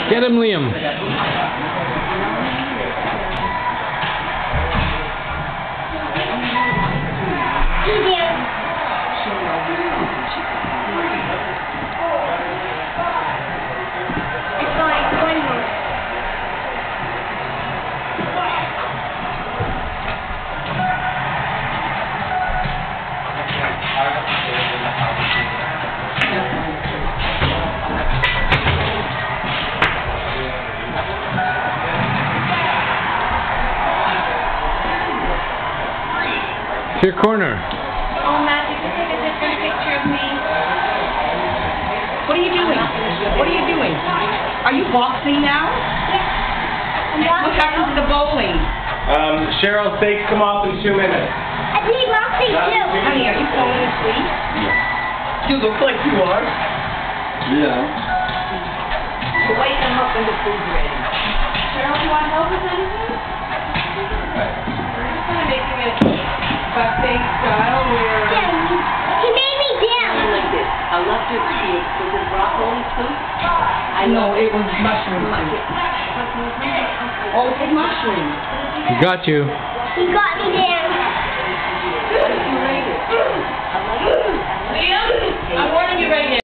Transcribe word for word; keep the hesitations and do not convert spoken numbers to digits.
Get him, Liam. It's your corner. Oh, Matt, you can take a different picture of me. What are you doing? What are you doing? Are you boxing now? Yeah. What happened to the bowling? Um, Cheryl, steaks come off in two minutes. I need boxing too. Honey, are you falling asleep? Yeah. You look like you are. Yeah. So wake them up when the food's ready. Cheryl, do you want help with anything? We're just kind of making it buffet style where... Yeah, he, he made me dance. Like this. A leftover soup. Was it broccoli soup? I know, it was mushroom soup. Oh, it's mushroom. He got you. He got me dance. How did you rate it? Liam, I'm warning you right now.